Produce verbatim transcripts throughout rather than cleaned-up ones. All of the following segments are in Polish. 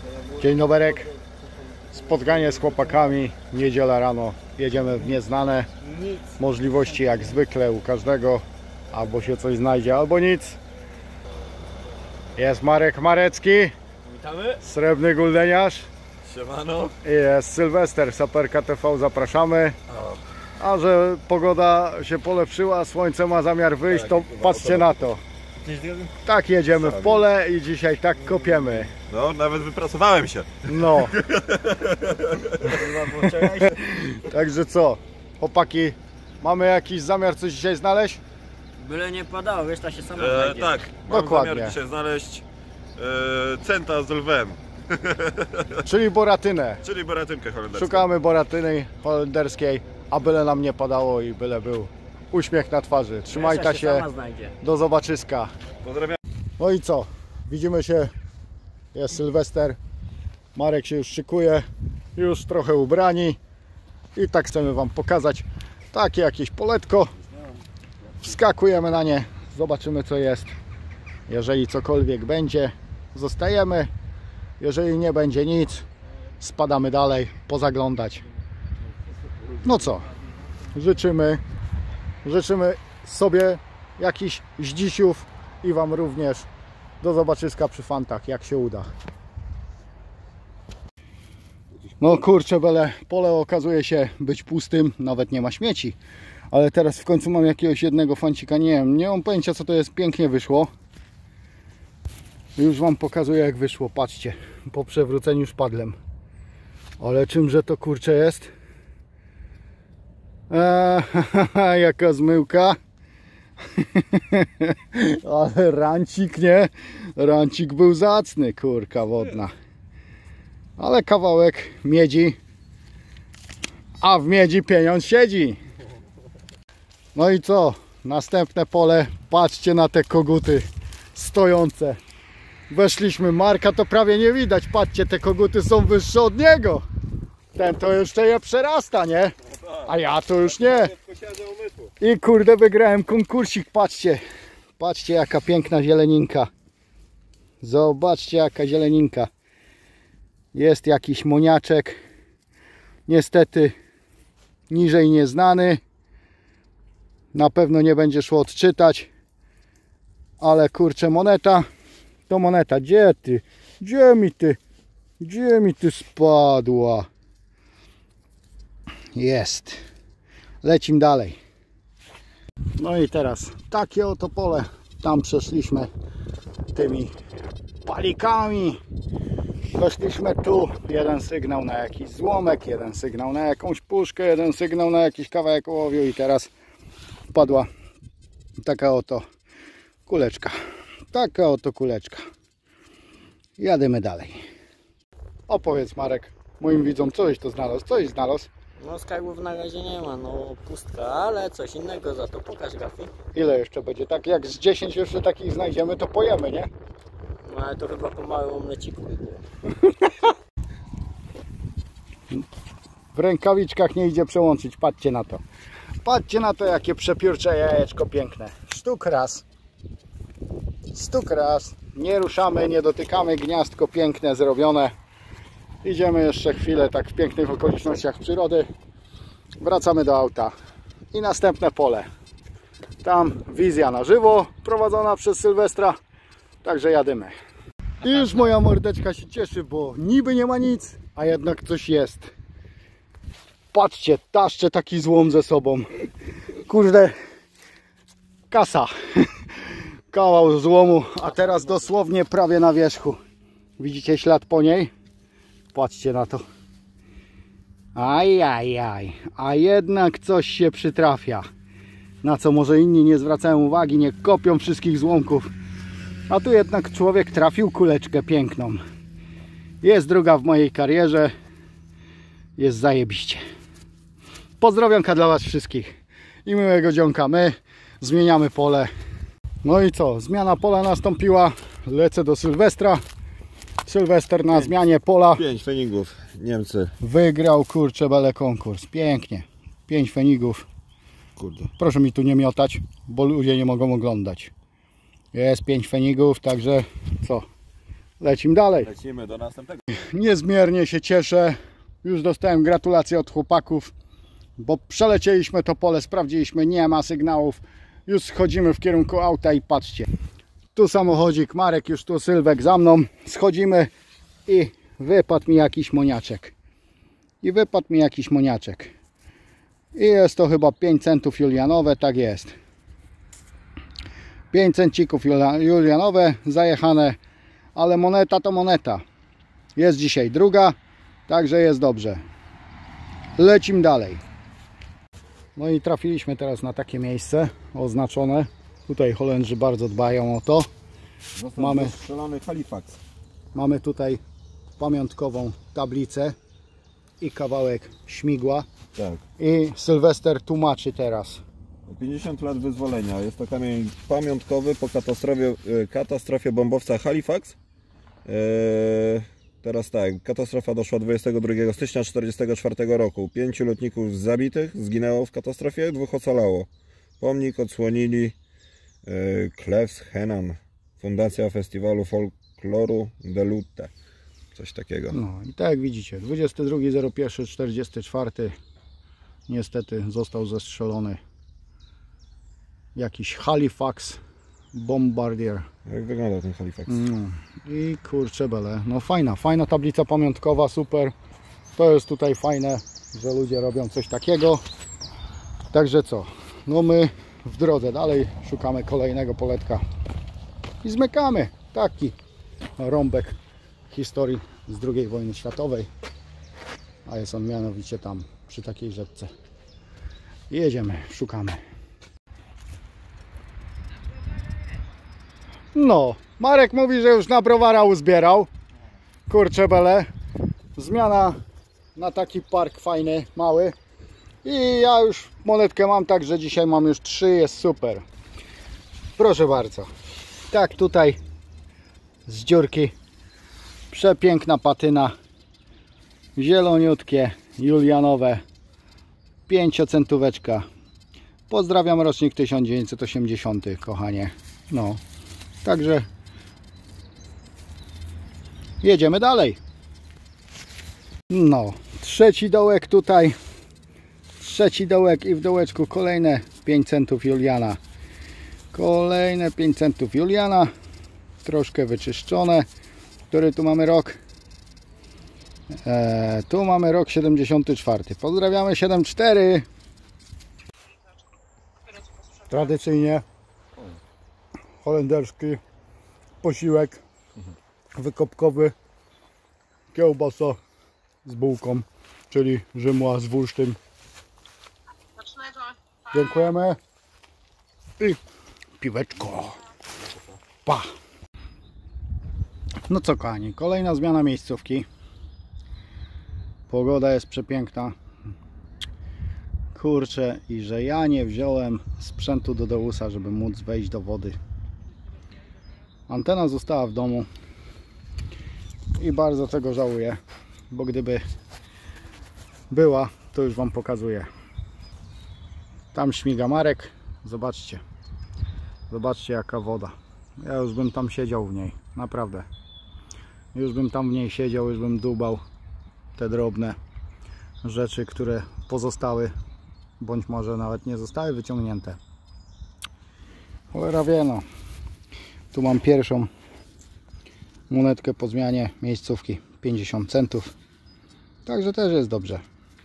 Dzień doberek. Spotkanie z chłopakami, niedziela rano. Jedziemy w nieznane. Możliwości jak zwykle u każdego. Albo się coś znajdzie, albo nic. Jest Marek Marecki. Witamy. Srebrny guldeniarz. Siemano. I jest Sylwester, Saperka T V, zapraszamy. A że pogoda się polepszyła, słońce ma zamiar wyjść, to patrzcie na to. Tak jedziemy w pole i dzisiaj tak kopiemy. No, nawet wypracowałem się. No. Także co, chłopaki, mamy jakiś zamiar coś dzisiaj znaleźć? Byle nie padało, wiesz, ta się sama E, znajdzie. tak, mam Dokładnie. zamiar dzisiaj znaleźć e, centa z lwem. Czyli boratynę. Czyli boratynkę holenderską. Szukamy boratyny holenderskiej, a byle nam nie padało i byle był uśmiech na twarzy. Trzymajcie się, sama znajdzie. do zobaczyska. Pozdrawiam. No i co? Widzimy się, jest Sylwester, Marek się już szykuje, już trochę ubrani i tak chcemy wam pokazać takie jakieś poletko. Wskakujemy na nie, zobaczymy co jest. Jeżeli cokolwiek będzie, zostajemy. Jeżeli nie będzie nic, spadamy dalej, pozaglądać. No co, życzymy, życzymy sobie jakichś zdzisiów i wam również. Do zobaczyska przy fantach, jak się uda. No kurczę bele, pole okazuje się być pustym, nawet nie ma śmieci. Ale teraz w końcu mam jakiegoś jednego fancika, nie wiem, nie mam pojęcia co to jest, pięknie wyszło. Już wam pokazuję jak wyszło, patrzcie, po przewróceniu szpadlem. Ale czymże to kurczę jest? Eee, jaka zmyłka. Ale rancik, nie? Rancik był zacny, kurka wodna. Ale kawałek miedzi. A w miedzi pieniądz siedzi. No i co? Następne pole. Patrzcie na te koguty stojące. Weszliśmy, Marka to prawie nie widać. Patrzcie, te koguty są wyższe od niego. Ten to jeszcze je przerasta, nie? A ja to już nie. I kurde wygrałem konkursik, patrzcie. Patrzcie jaka piękna zieleninka. Zobaczcie jaka zieleninka. Jest jakiś moniaczek. Niestety niżej nieznany. Na pewno nie będzie szło odczytać. Ale kurczę moneta. To moneta. Gdzie ty? Gdzie mi ty? Gdzie mi ty spadła? Jest. Lecimy dalej. No i teraz takie oto pole. Tam przeszliśmy tymi palikami. Weszliśmy tu. Jeden sygnał na jakiś złomek, jeden sygnał na jakąś puszkę, jeden sygnał na jakiś kawałek ołowiu i teraz wpadła taka oto kuleczka. Taka oto kuleczka. Jadymy dalej. Opowiedz Marek moim widzom, coś to znalazł, coś znalazł. No skarbów na razie nie ma, no pustka, ale coś innego za to. Pokaż grafik. Ile jeszcze będzie? Tak jak z dziesięć jeszcze takich znajdziemy, to pojemy, nie? No ale to chyba po małym omleciku by było. W rękawiczkach nie idzie przełączyć, patrzcie na to. Patrzcie na to, jakie przepiórcze jajeczko piękne. Sztuk raz. Stuk raz. Nie ruszamy, nie dotykamy, gniazdko piękne, zrobione. Idziemy jeszcze chwilę tak w pięknych okolicznościach przyrody. Wracamy do auta. I następne pole. Tam wizja na żywo prowadzona przez Sylwestra. Także jadymy. I już moja mordeczka się cieszy, bo niby nie ma nic, a jednak coś jest. Patrzcie, taszczę taki złom ze sobą. Kurde, kasa. Kawał złomu, a teraz dosłownie prawie na wierzchu. Widzicie ślad po niej? Patrzcie na to. Ajajaj, a jednak coś się przytrafia. Na co może inni nie zwracają uwagi, nie kopią wszystkich złomków. A tu jednak człowiek trafił kuleczkę piękną. Jest druga w mojej karierze. Jest zajebiście. Pozdrowionka dla was wszystkich. I miłego dzionka. My zmieniamy pole. No i co? Zmiana pola nastąpiła. Lecę do Sylwestra. Sylwester na zmianie pola. Pięć fenigów, Niemcy. Wygrał kurczę bele konkurs. Pięknie. Pięć fenigów. Kurde. Proszę mi tu nie miotać, bo ludzie nie mogą oglądać. Jest pięć fenigów, także co? lecimy dalej. Lecimy do następnego. Niezmiernie się cieszę. Już dostałem gratulacje od chłopaków, bo przelecieliśmy to pole, sprawdziliśmy, nie ma sygnałów. Już schodzimy w kierunku auta i patrzcie. Tu samochodzik, Marek już tu, Sylwek za mną. Schodzimy i wypadł mi jakiś moniaczek. I wypadł mi jakiś moniaczek. I jest to chyba pięć centów julianowe, tak jest. pięć cencików julianowe zajechane, ale moneta to moneta. Jest dzisiaj druga, także jest dobrze. Lecimy dalej. No i trafiliśmy teraz na takie miejsce oznaczone. Tutaj Holendrzy bardzo dbają o to. Mamy, strzelony Halifax. mamy tutaj pamiątkową tablicę i kawałek śmigła. Tak. I Sylwester tłumaczy teraz. pięćdziesiąt lat wyzwolenia. Jest to kamień pamiątkowy po katastrofie, katastrofie bombowca Halifax. Eee, teraz tak, katastrofa doszła dwudziestego drugiego stycznia tysiąc dziewięćset czterdziestego czwartego roku. Pięciu lotników zabitych zginęło w katastrofie, dwóch ocalało. Pomnik odsłonili e, Klevs Henan, Fundacja Festiwalu Folkloru de Lutte. Coś takiego. No i tak jak widzicie, dwudziestego drugiego pierwszego tysiąc dziewięćset czterdziestego czwartego niestety został zestrzelony jakiś Halifax Bombardier. Jak wygląda ten Halifax? No. I kurczę bele, no fajna, fajna tablica pamiątkowa, super. To jest tutaj fajne, że ludzie robią coś takiego. Także co, no my w drodze dalej szukamy kolejnego poletka i zmykamy. Taki rąbek historii z drugiej wojny światowej, a jest on mianowicie tam przy takiej rzece. Jedziemy, szukamy. No, Marek mówi, że już na browara uzbierał. Kurczę bele. Zmiana na taki park fajny, mały. I ja już monetkę mam, także dzisiaj mam już trzy, jest super. Proszę bardzo. Tak tutaj z dziurki. Przepiękna patyna. Zieloniutkie, julianowe. Pięciocentóweczka. Pozdrawiam, rocznik tysiąc dziewięćset osiemdziesiąty, kochanie. No. Także jedziemy dalej. No, trzeci dołek tutaj. Trzeci dołek i w dołeczku kolejne pięć centów juliana. Kolejne pięć centów juliana. Troszkę wyczyszczone. Który tu mamy rok? Eee, tu mamy rok siedemdziesiąty czwarty. Pozdrawiamy siedemdziesiąt cztery. Tradycyjnie holenderski posiłek wykopkowy, kiełbasa z bułką, czyli rzymła z wulsztym. Dziękujemy i piweczko. Pa! No co kochani, kolejna zmiana miejscówki. Pogoda jest przepiękna. Kurczę, i że ja nie wziąłem sprzętu do Deusa, żeby móc wejść do wody. Antena została w domu i bardzo tego żałuję, bo gdyby była, to już wam pokazuję. Tam śmiga Marek, zobaczcie. Zobaczcie jaka woda. Ja już bym tam siedział w niej, naprawdę. Już bym tam w niej siedział, już bym dubał te drobne rzeczy, które pozostały, bądź może nawet nie zostały wyciągnięte. Cholera wie, no. Tu mam pierwszą monetkę po zmianie miejscówki, pięćdziesiąt centów. Także też jest dobrze.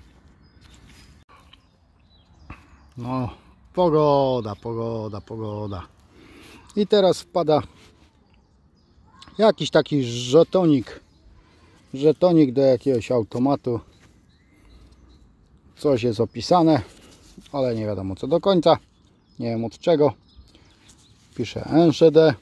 No, pogoda, pogoda, pogoda. I teraz wpada jakiś taki żetonik. Żetonik do jakiegoś automatu. Coś jest opisane, ale nie wiadomo co do końca. Nie wiem od czego. Pisze N S D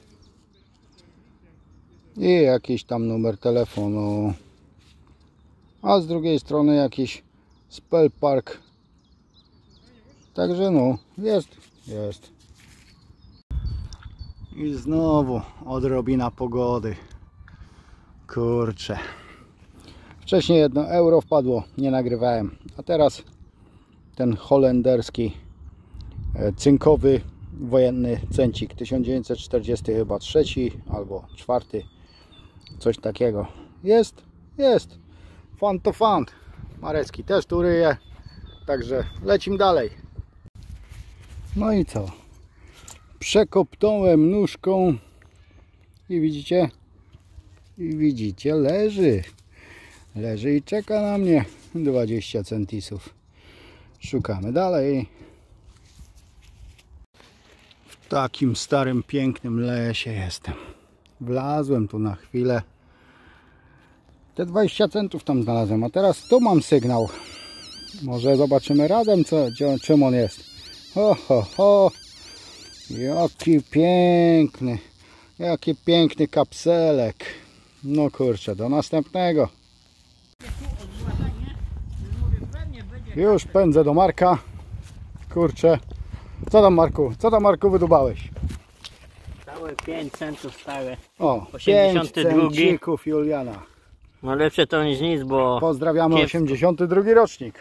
i jakiś tam numer telefonu, a z drugiej strony jakiś Spell Park. Także no, jest, jest. I znowu odrobina pogody. Kurczę. Wcześniej jedno euro wpadło, nie nagrywałem, a teraz ten holenderski cynkowy wojenny cencik tysiąc dziewięćset czterdziesty chyba trzeci albo czwarty. Coś takiego. Jest, jest. Fan to fan. Marecki też tu ryje. Także lecimy dalej. No i co? Przekopnąłem nóżką i widzicie? I widzicie, leży. Leży i czeka na mnie. dwadzieścia centisów. Szukamy dalej. W takim starym, pięknym lesie jestem. Wlazłem tu na chwilę. Te dwadzieścia centów tam znalazłem, a teraz tu mam sygnał. Może zobaczymy razem, co, czym on jest. Ho, ho, ho. Jaki piękny. Jaki piękny kapselek. No kurczę, do następnego. Już pędzę do Marka. Kurczę. Co tam, Marku? Co tam, Marku, wydubałeś? Całe pięć centów stałe. O, osiemdziesiąty drugi. pięć cencików Juliana. No lepsze to niż nic, bo... Pozdrawiamy kiepsko. osiemdziesiąty drugi rocznik.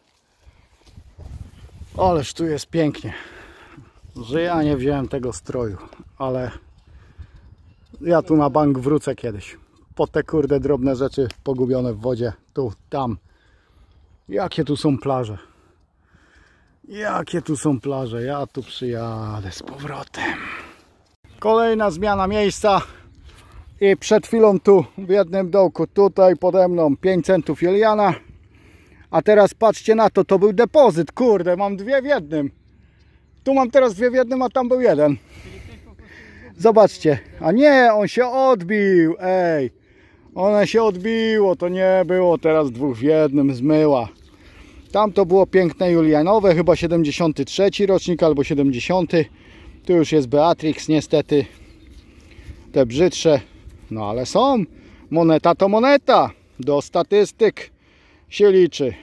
Ależ tu jest pięknie. Że ja nie wziąłem tego stroju, ale ja tu na bank wrócę kiedyś. Po te kurde drobne rzeczy pogubione w wodzie. Tu, tam. Jakie tu są plaże. Jakie tu są plaże. Ja tu przyjadę z powrotem. Kolejna zmiana miejsca. I przed chwilą tu w jednym dołku, tutaj pode mną pięć centów Juliana. A teraz patrzcie na to, to był depozyt. Kurde, mam dwie w jednym. Tu mam teraz dwie w jednym, a tam był jeden. Zobaczcie. A nie, on się odbił. Ej, one się odbiło. To nie było teraz dwóch w jednym, zmyła. Tam to było piękne Julianowe, chyba siedemdziesiąty trzeci rocznik albo siedemdziesiąty. Tu już jest Beatrix niestety. Te brzydsze. No ale są. Moneta to moneta. Do statystyk się liczy.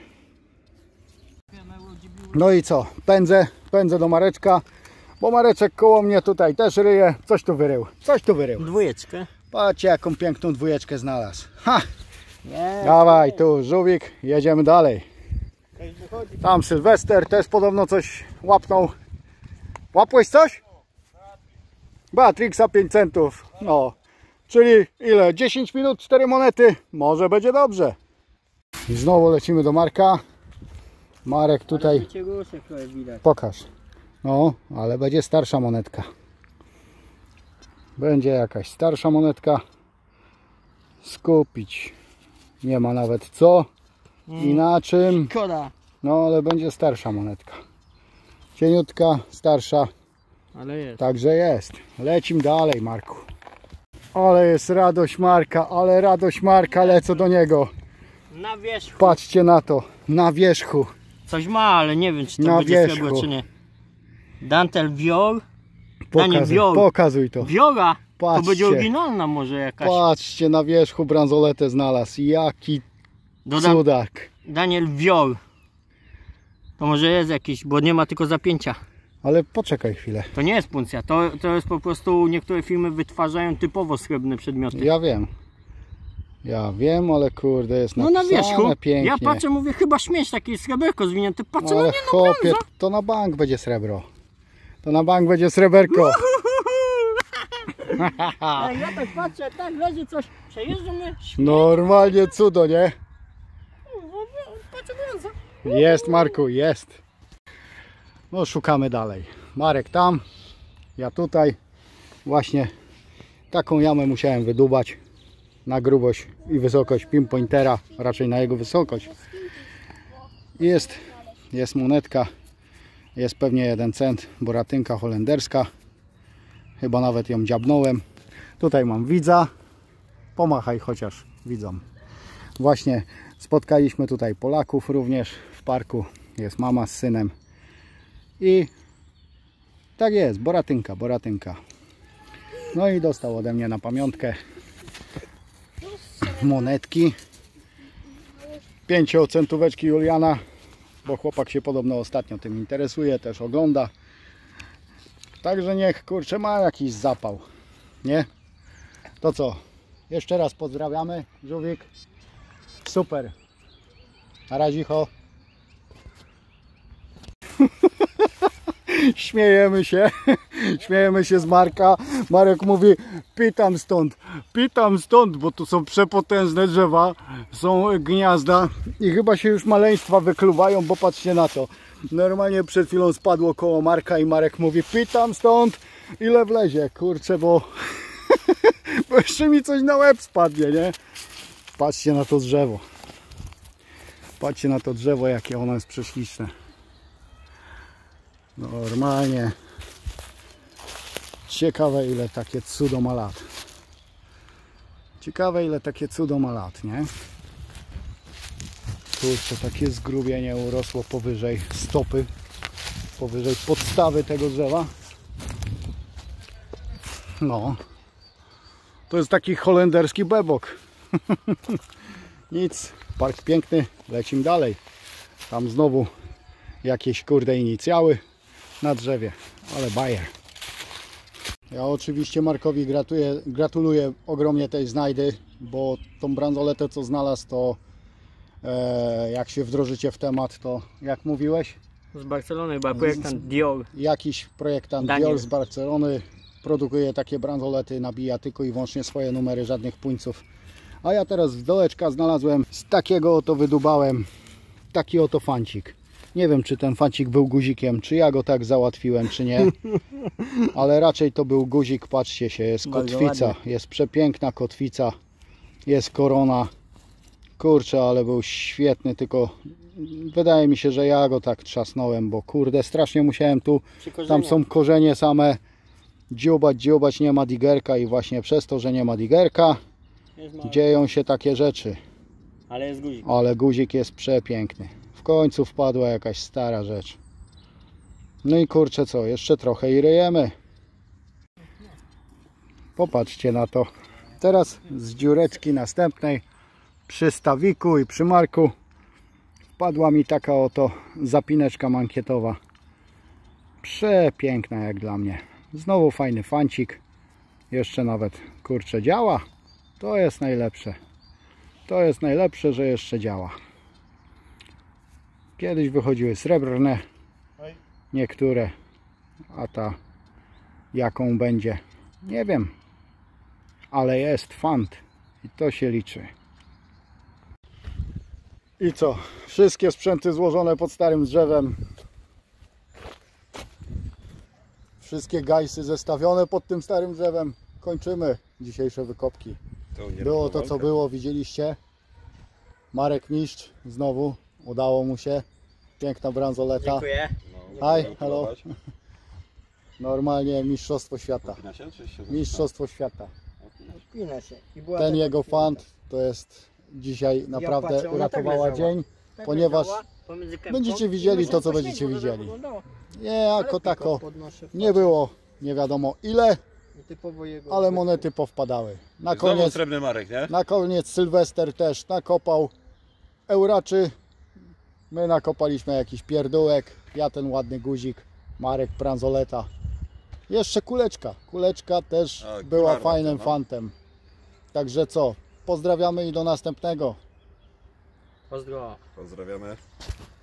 No i co? Pędzę, pędzę do Mareczka. Bo Mareczek koło mnie tutaj też ryje. Coś tu wyrył. Coś tu wyrył. Dwójeczkę. Patrzcie, jaką piękną dwójeczkę znalazł. Ha! Nie. Dawaj tu, żółwik. Jedziemy dalej. Tam Sylwester też podobno coś łapnął. Łapłeś coś? Beatrixa pięć centów. No. Czyli ile? dziesięć minut, cztery monety. Może będzie dobrze. I znowu lecimy do Marka. Marek tutaj. Pokaż. No, ale będzie starsza monetka. Będzie jakaś starsza monetka. Skupić. Nie ma nawet co. I na czym. Szkoda. No, ale będzie starsza monetka. Cieniutka, starsza. Ale jest. Także jest. Lecimy dalej, Marku. Ale jest radość Marka, ale radość Marka, lecę do niego. Na wierzchu. Patrzcie na to, na wierzchu. Coś ma, ale nie wiem, czy to Na będzie wierzchu. srebro, czy nie. Dantel Wior. Pokazuj, wiol. pokazuj to. Wiora. To Patrzcie. będzie oryginalna może jakaś. Patrzcie, na wierzchu bransoletę znalazł. Jaki Dodam cudak. Daniel Wior. To może jest jakiś, bo nie ma tylko zapięcia. Ale poczekaj chwilę. To nie jest puncja, to, to jest po prostu, niektóre firmy wytwarzają typowo srebrne przedmioty. Ja wiem. Ja wiem, ale kurde, jest No na napisane wierzchu, pięknie. ja patrzę, mówię, chyba śmieć takie sreberko zwinięte, patrzę, no Ale nie no chłopie, brąza. to na bank będzie srebro. To na bank będzie sreberko. Ej, ja tak patrzę, tak leży coś, przejeżdżamy, śmieć, Normalnie cudo, nie? patrzę brąza. Jest, Marku, jest. No szukamy dalej. Marek tam, ja tutaj. Właśnie taką jamę musiałem wydubać na grubość i wysokość pinpointera, raczej na jego wysokość. Jest, jest monetka, jest pewnie jeden cent, boratynka holenderska. Chyba nawet ją dziabnąłem. Tutaj mam widza. Pomachaj chociaż widzom. Właśnie spotkaliśmy tutaj Polaków również w parku. Jest mama z synem. I tak jest, boratynka, boratynka. No i dostał ode mnie na pamiątkę monetki. Pięciocentóweczki Juliana, bo chłopak się podobno ostatnio tym interesuje, też ogląda. Także niech, kurczę, ma jakiś zapał, nie? To co? Jeszcze raz pozdrawiamy, żółwik. Super. Na razie, ho. Śmiejemy się, śmiejemy się z Marka. Marek mówi, pytam stąd, pytam stąd, bo tu są przepotężne drzewa, są gniazda i chyba się już maleństwa wykluwają, bo patrzcie na to. Normalnie przed chwilą spadło koło Marka i Marek mówi, pytam stąd, ile wlezie, kurczę, bo, bo jeszcze mi coś na łeb spadnie, nie? Patrzcie na to drzewo. Patrzcie na to drzewo, jakie ono jest prześliczne. Normalnie. Ciekawe, ile takie cudo ma lat. Ciekawe, ile takie cudo ma lat, nie? Kurczę, takie zgrubienie urosło powyżej stopy, powyżej podstawy tego drzewa. No. To jest taki holenderski bebok. Nic. Park piękny. Lecimy dalej. Tam znowu jakieś kurde inicjały na drzewie. Ale bajer. Ja oczywiście Markowi gratuluję, gratuluję ogromnie tej znajdy, bo tą bransoletę co znalazł, to e, jak się wdrożycie w temat, to jak mówiłeś? Z Barcelony chyba projektant Dior. Jakiś projektant Daniel. Dior z Barcelony produkuje takie bransolety, nabija tylko i wyłącznie swoje numery, żadnych puńców. A ja teraz z dołeczka znalazłem, z takiego oto wydubałem taki oto fancik. Nie wiem, czy ten fancik był guzikiem, czy ja go tak załatwiłem, czy nie. Ale raczej to był guzik, patrzcie się, jest Bardzo kotwica, ładnie. jest przepiękna kotwica, jest korona. Kurczę, ale był świetny, tylko wydaje mi się, że ja go tak trzasnąłem, bo kurde, strasznie musiałem tu, tam są korzenie same, dziubać, dziubać, nie ma digerka i właśnie przez to, że nie ma digerka, dzieją się takie rzeczy. Ale jest guzik. Ale guzik jest przepiękny. W końcu wpadła jakaś stara rzecz. No i kurczę co, jeszcze trochę i ryjemy. Popatrzcie na to. Teraz z dziureczki następnej przy stawiku i przy Marku wpadła mi taka oto zapineczka mankietowa. Przepiękna jak dla mnie. Znowu fajny fancik. Jeszcze nawet kurczę działa. To jest najlepsze. To jest najlepsze, że jeszcze działa. Kiedyś wychodziły srebrne, niektóre, a ta jaką będzie, nie wiem, ale jest fant i to się liczy. I co? Wszystkie sprzęty złożone pod starym drzewem. Wszystkie gajsy zestawione pod tym starym drzewem. Kończymy dzisiejsze wykopki. Było to co było, widzieliście. Marek mistrz znowu, udało mu się. Piękna bransoleta. Dziękuję. Hi, hello. Normalnie mistrzostwo świata. Mistrzostwo świata. Pina się. I była Ten taka jego chwila. fant to jest dzisiaj naprawdę patrzę, ona tak uratowała leżała. dzień, Tak ponieważ leżała pomiędzy kępką będziecie i widzieli to, co myślałem, będziecie śniegu, żeby widzieli. wyglądało. nie Ale jako tylko tako podnoszę, nie było nie wiadomo ile, typowo jego ale monety powpadały. Na Znowu koniec, srebrny Marek, nie? na koniec Sylwester też nakopał euraczy. My nakopaliśmy jakiś pierdółek, ja ten ładny guzik, Marek bransoleta. Jeszcze kuleczka, kuleczka też A, była kularna, fajnym no. fantem. Także co, pozdrawiamy i do następnego. Pozdro. Pozdrawiamy.